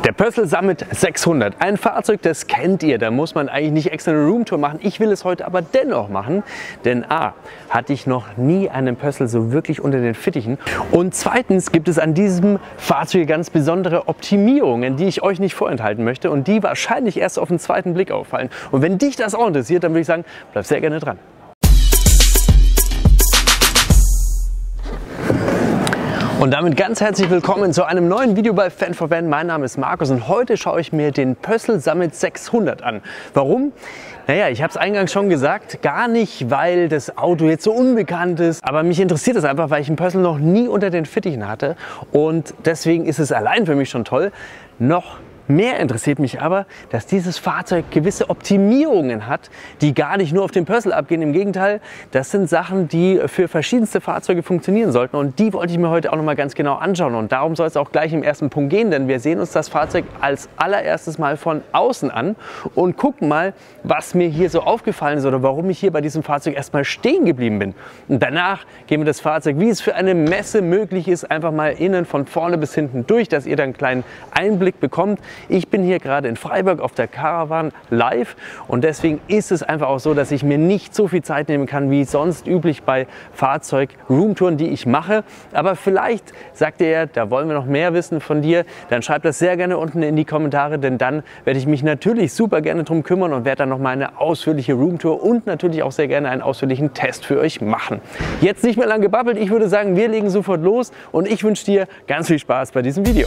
Der Pössl Summit 600, ein Fahrzeug, das kennt ihr, da muss man eigentlich nicht extra eine Roomtour machen. Ich will es heute aber dennoch machen, denn A, hatte ich noch nie einen Pössl so wirklich unter den Fittichen und zweitens gibt es an diesem Fahrzeug ganz besondere Optimierungen, die ich euch nicht vorenthalten möchte und die wahrscheinlich erst auf den zweiten Blick auffallen. Und wenn dich das auch interessiert, dann würde ich sagen, bleib sehr gerne dran. Und damit ganz herzlich willkommen zu einem neuen Video bei Fan4Van. Mein Name ist Markus und heute schaue ich mir den Pössl Summit 600 an. Warum? Naja, ich habe es eingangs schon gesagt, gar nicht, weil das Auto jetzt so unbekannt ist, aber mich interessiert es einfach, weil ich einen Pössl noch nie unter den Fittichen hatte und deswegen ist es allein für mich schon toll. Noch mehr interessiert mich aber, dass dieses Fahrzeug gewisse Optimierungen hat, die gar nicht nur auf den Pössl abgehen. Im Gegenteil, das sind Sachen, die für verschiedenste Fahrzeuge funktionieren sollten. Und die wollte ich mir heute auch noch mal ganz genau anschauen. Und darum soll es auch gleich im ersten Punkt gehen, denn wir sehen uns das Fahrzeug als allererstes mal von außen an und gucken mal, was mir hier so aufgefallen ist oder warum ich hier bei diesem Fahrzeug erstmal stehen geblieben bin. Und danach gehen wir das Fahrzeug, wie es für eine Messe möglich ist, einfach mal innen von vorne bis hinten durch, dass ihr dann einen kleinen Einblick bekommt. Ich bin hier gerade in Freiburg auf der Caravan live und deswegen ist es einfach auch so, dass ich mir nicht so viel Zeit nehmen kann wie sonst üblich bei Fahrzeug-Roomtouren, die ich mache. Aber vielleicht sagt ihr ja, da wollen wir noch mehr wissen von dir, dann schreibt das sehr gerne unten in die Kommentare, denn dann werde ich mich natürlich super gerne drum kümmern und werde dann noch mal eine ausführliche Roomtour und natürlich auch sehr gerne einen ausführlichen Test für euch machen. Jetzt nicht mehr lang gebabbelt, ich würde sagen, wir legen sofort los und ich wünsche dir ganz viel Spaß bei diesem Video.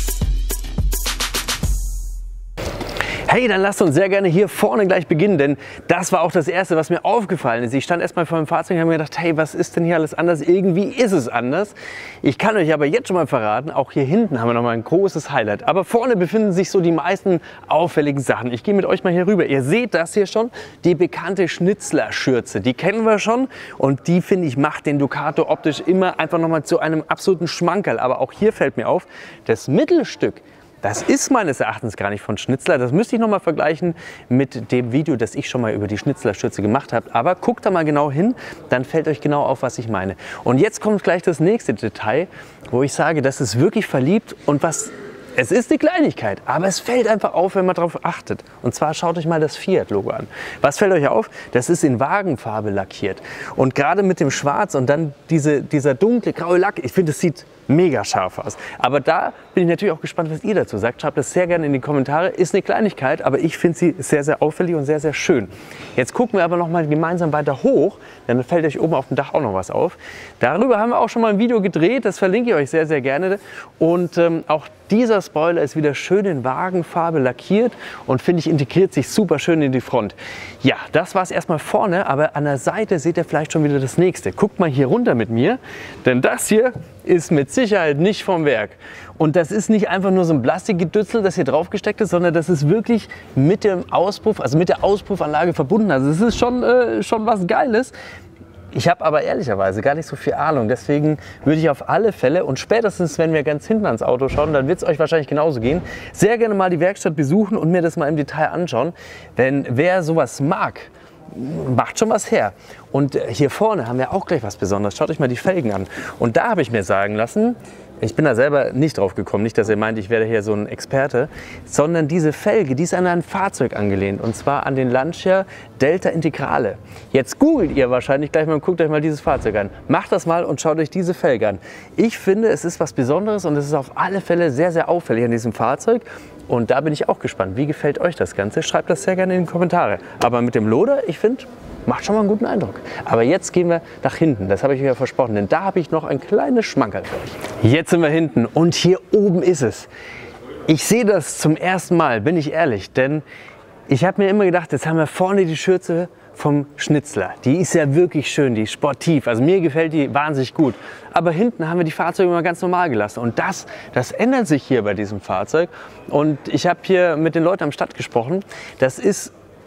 Hey, dann lasst uns sehr gerne hier vorne gleich beginnen, denn das war auch das Erste, was mir aufgefallen ist. Ich stand erstmal vor dem Fahrzeug und habe mir gedacht, hey, was ist denn hier alles anders? Irgendwie ist es anders. Ich kann euch aber jetzt schon mal verraten, auch hier hinten haben wir noch mal ein großes Highlight. Aber vorne befinden sich so die meisten auffälligen Sachen. Ich gehe mit euch mal hier rüber. Ihr seht das hier schon, die bekannte Schnitzler-Schürze. Die kennen wir schon und die, finde ich, macht den Ducato optisch immer einfach noch mal zu einem absoluten Schmankerl. Aber auch hier fällt mir auf, das Mittelstück, das ist meines Erachtens gar nicht von Schnitzler. Das müsste ich noch mal vergleichen mit dem Video, das ich schon mal über die Schnitzler-Schürze gemacht habe. Aber guckt da mal genau hin, dann fällt euch genau auf, was ich meine. Und jetzt kommt gleich das nächste Detail, wo ich sage, das ist wirklich verliebt und was... Es ist eine Kleinigkeit, aber es fällt einfach auf, wenn man darauf achtet. Und zwar schaut euch mal das Fiat-Logo an. Was fällt euch auf? Das ist in Wagenfarbe lackiert. Und gerade mit dem Schwarz und dann dieser dunkle graue Lack, ich finde, es sieht mega scharf aus. Aber da bin ich natürlich auch gespannt, was ihr dazu sagt. Schreibt das sehr gerne in die Kommentare. Ist eine Kleinigkeit, aber ich finde sie sehr, sehr auffällig und sehr, sehr schön. Jetzt gucken wir aber noch mal gemeinsam weiter hoch, denn dann fällt euch oben auf dem Dach auch noch was auf. Darüber haben wir auch schon mal ein Video gedreht, das verlinke ich euch sehr, sehr gerne. Und auch dieser Spoiler ist wieder schön in Wagenfarbe lackiert und finde ich integriert sich super schön in die Front. Ja, das war es erstmal vorne, aber an der Seite seht ihr vielleicht schon wieder das nächste. Guckt mal hier runter mit mir, denn das hier ist mit Sicherheit nicht vom Werk. Und das ist nicht einfach nur so ein Plastikgedützel, das hier drauf gesteckt ist, sondern das ist wirklich mit dem Auspuff, also mit der Auspuffanlage verbunden. Also es ist schon was Geiles. Ich habe aber ehrlicherweise gar nicht so viel Ahnung, deswegen würde ich auf alle Fälle und spätestens, wenn wir ganz hinten ans Auto schauen, dann wird es euch wahrscheinlich genauso gehen, sehr gerne mal die Werkstatt besuchen und mir das mal im Detail anschauen, denn wer sowas mag, macht schon was her. Und hier vorne haben wir auch gleich was Besonderes. Schaut euch mal die Felgen an. Und da habe ich mir sagen lassen, ich bin da selber nicht drauf gekommen, nicht, dass ihr meint, ich werde hier so ein Experte, sondern diese Felge, die ist an ein Fahrzeug angelehnt und zwar an den Lancia Delta Integrale. Jetzt googelt ihr wahrscheinlich gleich mal und guckt euch mal dieses Fahrzeug an. Macht das mal und schaut euch diese Felge an. Ich finde, es ist was Besonderes und es ist auf alle Fälle sehr, sehr auffällig an diesem Fahrzeug. Und da bin ich auch gespannt. Wie gefällt euch das Ganze? Schreibt das sehr gerne in die Kommentare. Aber mit dem Loader, ich finde, macht schon mal einen guten Eindruck. Aber jetzt gehen wir nach hinten. Das habe ich euch ja versprochen, denn da habe ich noch ein kleines Schmankerl für euch. Jetzt sind wir hinten und hier oben ist es. Ich sehe das zum ersten Mal, bin ich ehrlich. Denn ich habe mir immer gedacht, jetzt haben wir vorne die Schürze vom Schnitzler. Die ist ja wirklich schön, die ist sportiv. Also mir gefällt die wahnsinnig gut. Aber hinten haben wir die Fahrzeuge immer ganz normal gelassen. Und das ändert sich hier bei diesem Fahrzeug. Und ich habe hier mit den Leuten am Start gesprochen. Das ist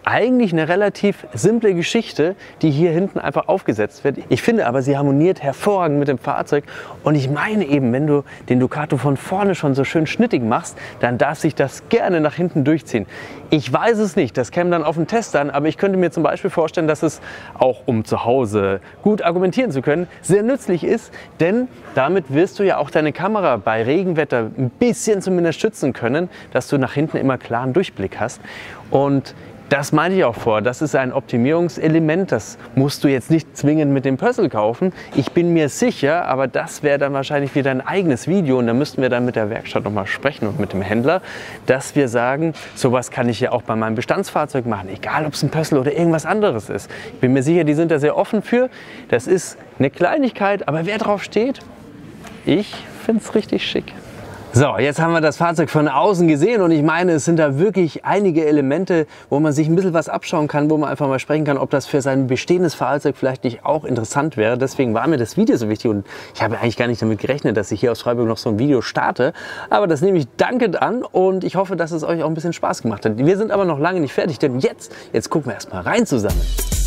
eigentlich eine relativ simple Geschichte, die hier hinten einfach aufgesetzt wird. Ich finde aber, sie harmoniert hervorragend mit dem Fahrzeug. Und ich meine eben, wenn du den Ducato von vorne schon so schön schnittig machst, dann darf sich das gerne nach hinten durchziehen. Ich weiß es nicht, das käme dann auf den Test an, aber ich könnte mir zum Beispiel vorstellen, dass es auch, um zu Hause gut argumentieren zu können, sehr nützlich ist, denn damit wirst du ja auch deine Kamera bei Regenwetter ein bisschen zumindest schützen können, dass du nach hinten immer klaren Durchblick hast. Und das meine ich auch vor. Das ist ein Optimierungselement. Das musst du jetzt nicht zwingend mit dem Pössl kaufen. Ich bin mir sicher, aber das wäre dann wahrscheinlich wieder ein eigenes Video. Und da müssten wir dann mit der Werkstatt noch mal sprechen und mit dem Händler, dass wir sagen, sowas kann ich ja auch bei meinem Bestandsfahrzeug machen. Egal, ob es ein Pössl oder irgendwas anderes ist. Ich bin mir sicher, die sind da sehr offen für. Das ist eine Kleinigkeit, aber wer drauf steht, ich finde es richtig schick. So, jetzt haben wir das Fahrzeug von außen gesehen und ich meine, es sind da wirklich einige Elemente, wo man sich ein bisschen was abschauen kann, wo man einfach mal sprechen kann, ob das für sein bestehendes Fahrzeug vielleicht nicht auch interessant wäre. Deswegen war mir das Video so wichtig und ich habe eigentlich gar nicht damit gerechnet, dass ich hier aus Freiburg noch so ein Video starte. Aber das nehme ich dankend an und ich hoffe, dass es euch auch ein bisschen Spaß gemacht hat. Wir sind aber noch lange nicht fertig, denn jetzt gucken wir erstmal rein zusammen.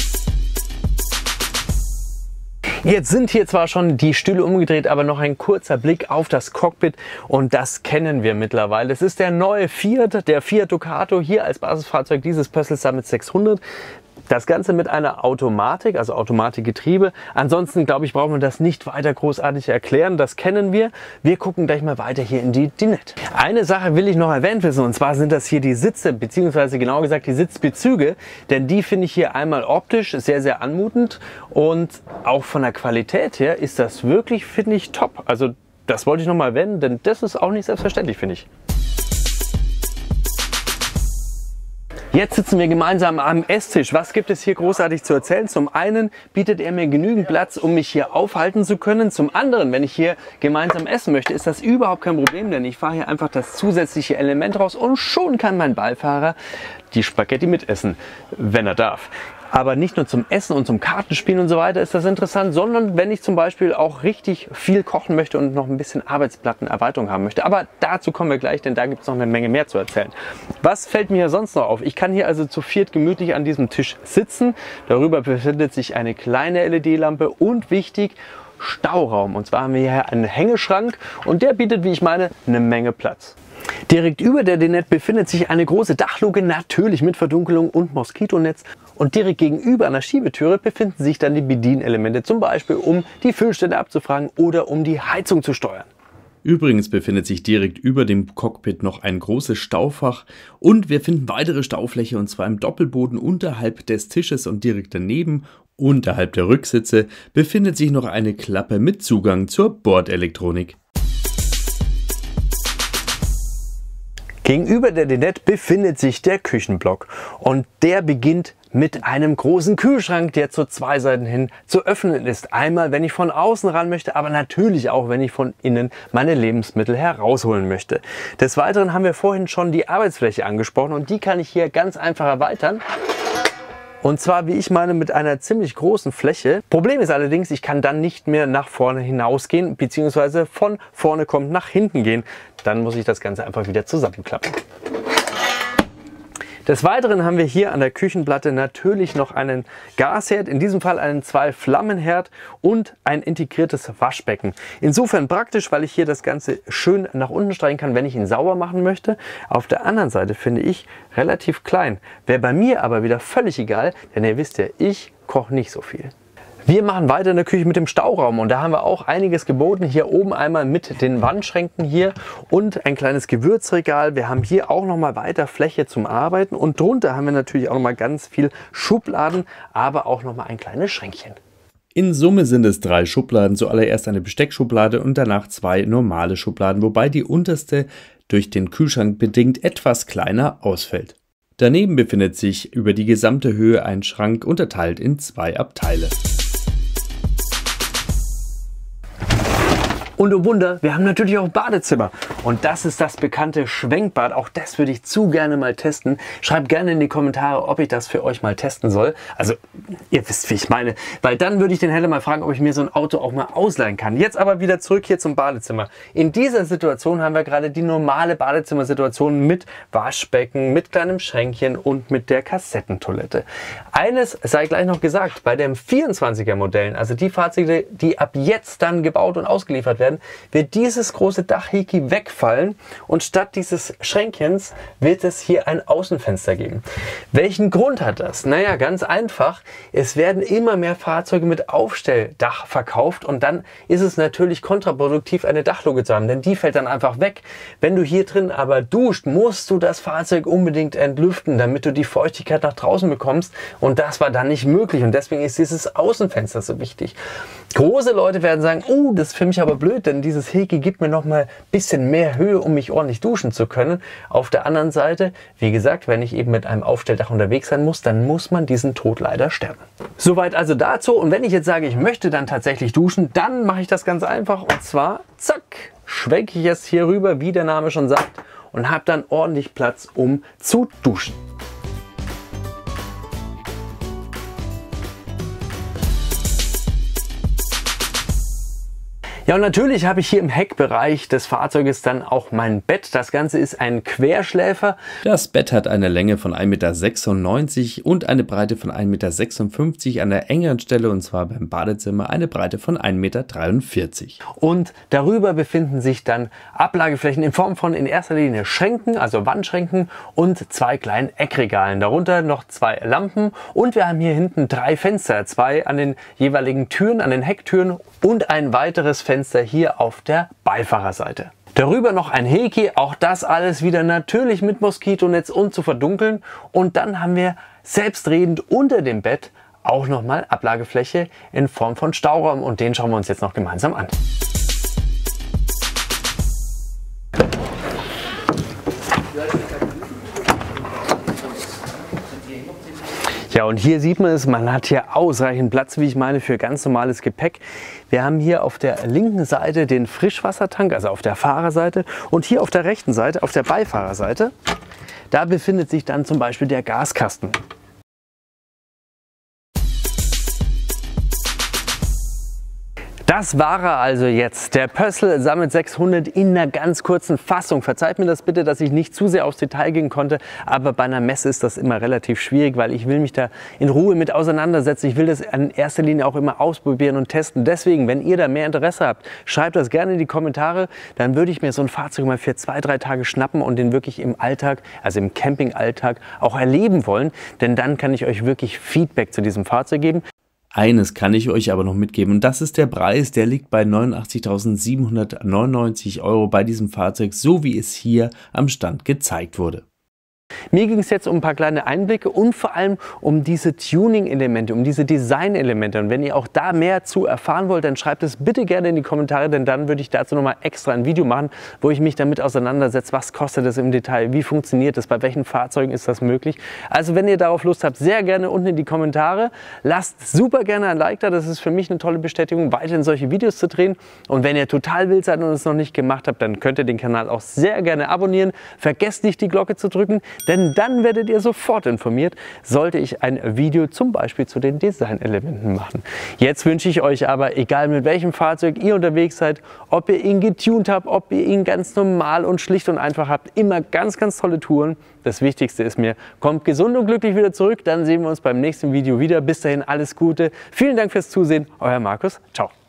Jetzt sind hier zwar schon die Stühle umgedreht, aber noch ein kurzer Blick auf das Cockpit und das kennen wir mittlerweile. Es ist der neue Fiat, der Fiat Ducato, hier als Basisfahrzeug dieses Pössl Summit 600. Das Ganze mit einer Automatik, also Automatikgetriebe. Ansonsten, glaube ich, braucht man das nicht weiter großartig erklären. Das kennen wir. Wir gucken gleich mal weiter hier in die Dinette. Eine Sache will ich noch erwähnt wissen, und zwar sind das hier die Sitze, beziehungsweise genauer gesagt die Sitzbezüge. Denn die finde ich hier einmal optisch sehr, sehr anmutend und auch von der Qualität her ist das wirklich, finde ich, top. Also das wollte ich noch mal erwähnen, denn das ist auch nicht selbstverständlich, finde ich. Jetzt sitzen wir gemeinsam am Esstisch. Was gibt es hier großartig zu erzählen? Zum einen bietet er mir genügend Platz, um mich hier aufhalten zu können. Zum anderen, wenn ich hier gemeinsam essen möchte, ist das überhaupt kein Problem, denn ich fahre hier einfach das zusätzliche Element raus und schon kann mein Beifahrer die Spaghetti mitessen, wenn er darf. Aber nicht nur zum Essen und zum Kartenspielen und so weiter ist das interessant, sondern wenn ich zum Beispiel auch richtig viel kochen möchte und noch ein bisschen Arbeitsplattenerweiterung haben möchte. Aber dazu kommen wir gleich, denn da gibt es noch eine Menge mehr zu erzählen. Was fällt mir sonst noch auf? Ich kann hier also zu viert gemütlich an diesem Tisch sitzen. Darüber befindet sich eine kleine LED-Lampe und wichtig, Stauraum. Und zwar haben wir hier einen Hängeschrank und der bietet, wie ich meine, eine Menge Platz. Direkt über der Dinette befindet sich eine große Dachluke, natürlich mit Verdunkelung und Moskitonetz. Und direkt gegenüber an der Schiebetüre befinden sich dann die Bedienelemente, zum Beispiel um die Füllstände abzufragen oder um die Heizung zu steuern. Übrigens befindet sich direkt über dem Cockpit noch ein großes Staufach und wir finden weitere Staufläche und zwar im Doppelboden unterhalb des Tisches und direkt daneben, unterhalb der Rücksitze, befindet sich noch eine Klappe mit Zugang zur Bordelektronik. Gegenüber der Dinette befindet sich der Küchenblock und der beginnt mit einem großen Kühlschrank, der zu zwei Seiten hin zu öffnen ist. Einmal, wenn ich von außen ran möchte, aber natürlich auch, wenn ich von innen meine Lebensmittel herausholen möchte. Des Weiteren haben wir vorhin schon die Arbeitsfläche angesprochen und die kann ich hier ganz einfach erweitern. Und zwar, wie ich meine, mit einer ziemlich großen Fläche. Problem ist allerdings, ich kann dann nicht mehr nach vorne hinausgehen, beziehungsweise von vorne kommt nach hinten gehen. Dann muss ich das Ganze einfach wieder zusammenklappen. Des Weiteren haben wir hier an der Küchenplatte natürlich noch einen Gasherd, in diesem Fall einen 2-Flammenherd und ein integriertes Waschbecken. Insofern praktisch, weil ich hier das Ganze schön nach unten streichen kann, wenn ich ihn sauber machen möchte. Auf der anderen Seite finde ich relativ klein. Wäre bei mir aber wieder völlig egal, denn ihr wisst ja, ich koche nicht so viel. Wir machen weiter in der Küche mit dem Stauraum und da haben wir auch einiges geboten. Hier oben einmal mit den Wandschränken hier und ein kleines Gewürzregal. Wir haben hier auch noch mal weiter Fläche zum Arbeiten und drunter haben wir natürlich auch noch mal ganz viel Schubladen, aber auch noch mal ein kleines Schränkchen. In Summe sind es 3 Schubladen, zuallererst eine Besteckschublade und danach 2 normale Schubladen, wobei die unterste durch den Kühlschrank bedingt etwas kleiner ausfällt. Daneben befindet sich über die gesamte Höhe ein Schrank, unterteilt in 2 Abteile. Und oh Wunder, wir haben natürlich auch Badezimmer. Und das ist das bekannte Schwenkbad. Auch das würde ich zu gerne mal testen. Schreibt gerne in die Kommentare, ob ich das für euch mal testen soll. Also, ihr wisst, wie ich meine. Weil dann würde ich den Helle mal fragen, ob ich mir so ein Auto auch mal ausleihen kann. Jetzt aber wieder zurück hier zum Badezimmer. In dieser Situation haben wir gerade die normale Badezimmersituation mit Waschbecken, mit kleinem Schränkchen und mit der Kassettentoilette. Eines sei gleich noch gesagt, bei den 24er Modellen, also die Fahrzeuge, die ab jetzt dann gebaut und ausgeliefert werden, wird dieses große Dachheki wegfallen und statt dieses Schränkchens wird es hier ein Außenfenster geben. Welchen Grund hat das? Naja, ganz einfach. Es werden immer mehr Fahrzeuge mit Aufstelldach verkauft und dann ist es natürlich kontraproduktiv, eine Dachluke zu haben, denn die fällt dann einfach weg. Wenn du hier drin aber duscht, musst du das Fahrzeug unbedingt entlüften, damit du die Feuchtigkeit nach draußen bekommst und das war dann nicht möglich und deswegen ist dieses Außenfenster so wichtig. Große Leute werden sagen, oh, das ist für mich aber blöd, denn dieses Heki gibt mir noch mal ein bisschen mehr Höhe, um mich ordentlich duschen zu können. Auf der anderen Seite, wie gesagt, wenn ich eben mit einem Aufstelldach unterwegs sein muss, dann muss man diesen Tod leider sterben. Soweit also dazu. Und wenn ich jetzt sage, ich möchte dann tatsächlich duschen, dann mache ich das ganz einfach. Und zwar, zack, schwenke ich es hier rüber, wie der Name schon sagt, und habe dann ordentlich Platz, um zu duschen. Ja, und natürlich habe ich hier im Heckbereich des Fahrzeuges dann auch mein Bett. Das Ganze ist ein Querschläfer. Das Bett hat eine Länge von 1,96 m und eine Breite von 1,56 m an der engeren Stelle, und zwar beim Badezimmer eine Breite von 1,43 m. Und darüber befinden sich dann Ablageflächen in Form von in erster Linie Schränken, also Wandschränken und zwei kleinen Eckregalen. Darunter noch zwei Lampen und wir haben hier hinten drei Fenster, zwei an den jeweiligen Türen, an den Hecktüren und ein weiteres Fenster hier auf der Beifahrerseite. Darüber noch ein Heki, auch das alles wieder natürlich mit Moskitonetz und zu verdunkeln. Und dann haben wir selbstredend unter dem Bett auch nochmal Ablagefläche in Form von Stauraum und den schauen wir uns jetzt noch gemeinsam an. Ja, und hier sieht man es, man hat hier ausreichend Platz, wie ich meine, für ganz normales Gepäck. Wir haben hier auf der linken Seite den Frischwassertank, also auf der Fahrerseite, und hier auf der rechten Seite, auf der Beifahrerseite, da befindet sich dann zum Beispiel der Gaskasten. Das war er also jetzt, der Pössl Summit 600 in einer ganz kurzen Fassung. Verzeiht mir das bitte, dass ich nicht zu sehr aufs Detail gehen konnte, aber bei einer Messe ist das immer relativ schwierig, weil ich will mich da in Ruhe mit auseinandersetzen. Ich will das in erster Linie auch immer ausprobieren und testen. Deswegen, wenn ihr da mehr Interesse habt, schreibt das gerne in die Kommentare. Dann würde ich mir so ein Fahrzeug mal für 2-3 Tage schnappen und den wirklich im Alltag, also im Campingalltag, auch erleben wollen. Denn dann kann ich euch wirklich Feedback zu diesem Fahrzeug geben. Eines kann ich euch aber noch mitgeben und das ist der Preis, der liegt bei 89.799 € bei diesem Fahrzeug, so wie es hier am Stand gezeigt wurde. Mir ging es jetzt um ein paar kleine Einblicke und vor allem um diese Tuning-Elemente, um diese Design-Elemente. Und wenn ihr auch da mehr zu erfahren wollt, dann schreibt es bitte gerne in die Kommentare, denn dann würde ich dazu nochmal extra ein Video machen, wo ich mich damit auseinandersetze, was kostet es im Detail, wie funktioniert das, bei welchen Fahrzeugen ist das möglich. Also wenn ihr darauf Lust habt, sehr gerne unten in die Kommentare. Lasst super gerne ein Like da, das ist für mich eine tolle Bestätigung, weiterhin solche Videos zu drehen. Und wenn ihr total wild seid und es noch nicht gemacht habt, dann könnt ihr den Kanal auch sehr gerne abonnieren. Vergesst nicht, die Glocke zu drücken, denn dann werdet ihr sofort informiert, sollte ich ein Video zum Beispiel zu den Designelementen machen. Jetzt wünsche ich euch aber, egal mit welchem Fahrzeug ihr unterwegs seid, ob ihr ihn getuned habt, ob ihr ihn ganz normal und schlicht und einfach habt, immer ganz, ganz tolle Touren. Das Wichtigste ist mir, kommt gesund und glücklich wieder zurück, dann sehen wir uns beim nächsten Video wieder. Bis dahin alles Gute. Vielen Dank fürs Zusehen, euer Markus. Ciao.